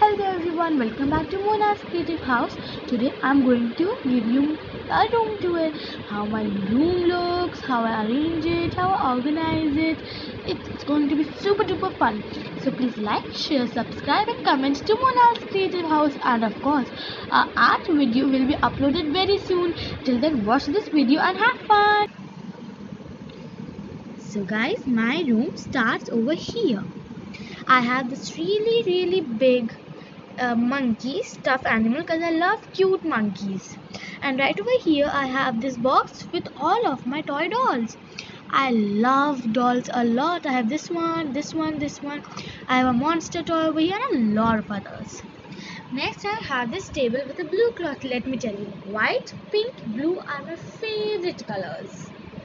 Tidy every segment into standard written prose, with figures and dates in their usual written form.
Hi there everyone, welcome back to Mona's Creative House. Today I'm going to give you a room tour, how my room looks, how I arrange it, how I organize it. It's going to be super duper fun. So please like, share, subscribe and comment to Mona's Creative House, and of course our art video will be uploaded very soon. Till then watch this video and have fun. So guys, my room starts over here. I have this really big monkey stuffed animal because I love cute monkeys. And right over here I have this box with all of my toy dolls. I love dolls a lot. I have this one, this one, this one. I have a monster toy over here and a lot of others. Next I have this table with a blue cloth. Let me tell you, white, pink, blue are my favorite colors.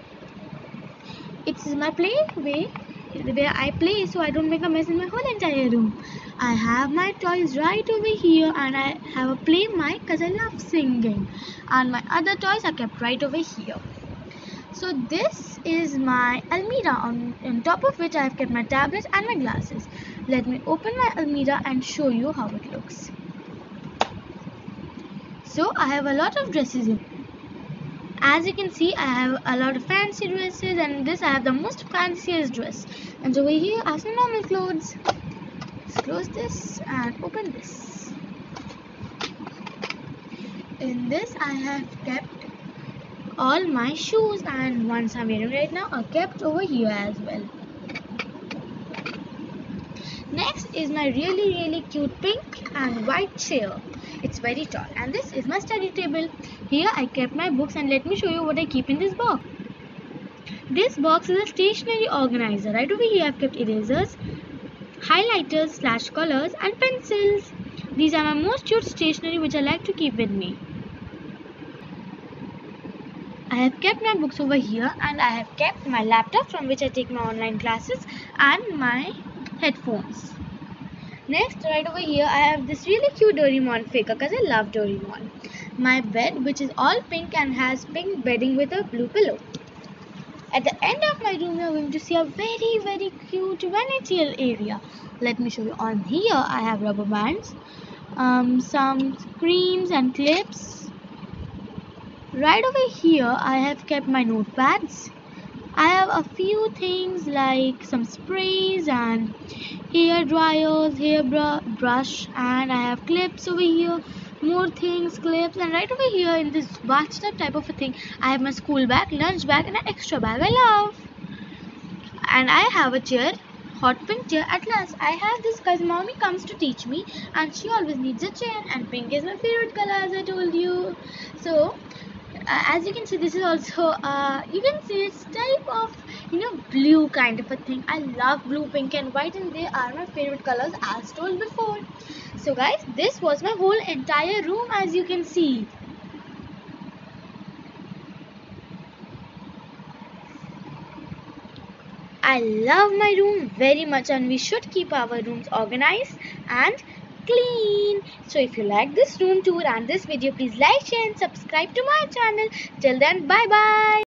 It's my play way where I play so I don't make a mess in my whole entire room. I have my toys right over here and I have a play mic because I love singing, and my other toys are kept right over here. So this is my almirah on top of which I have kept my tablet and my glasses. Let me open my almirah and show you how it looks. So I have a lot of dresses in. As you can see, I have a lot of fancy dresses, and in this I have the most fanciest dress. And over here I have some normal clothes. Let's close this and open this. In this I have kept all my shoes, and ones I'm wearing right now are kept over here as well. Next is my really cute pink and white chair. It's very tall, and this is my study table. Here I kept my books, and let me show you what I keep in this box. This box is a stationery organizer. Right over here I've kept erasers, highlighters, slash colors and pencils. These are my most used stationery which I like to keep with me. I have kept my books over here, and I have kept my laptop from which I take my online classes and my headphones. Next, right over here I have this really cute Doraemon figure because I love Doraemon. My bed, which is all pink and has pink bedding with a blue pillow. At the end of my room you are going to see a very cute vanity area. Let me show you. On here I have rubber bands, some creams and clips. Right over here I have kept my notepads. I have a few things like some sprays and hair dryers, hair brush, and I have clips over here, more things, clips, and right over here in this bathtub type of a thing I have my school bag, lunch bag and an extra bag I love. And I have a chair, hot pink chair. At last I have this because mommy comes to teach me and she always needs a chair, and pink is my favorite color as I told you. So as you can see, this is also you can see it's type of blue kind of a thing. I love blue, pink and white, and they are my favorite colors as told before. So guys, this was my whole entire room as you can see. I love my room very much, and we should keep our rooms organized and clean. So if you like this room tour and this video, please like, share and subscribe to my channel. Till then, bye bye.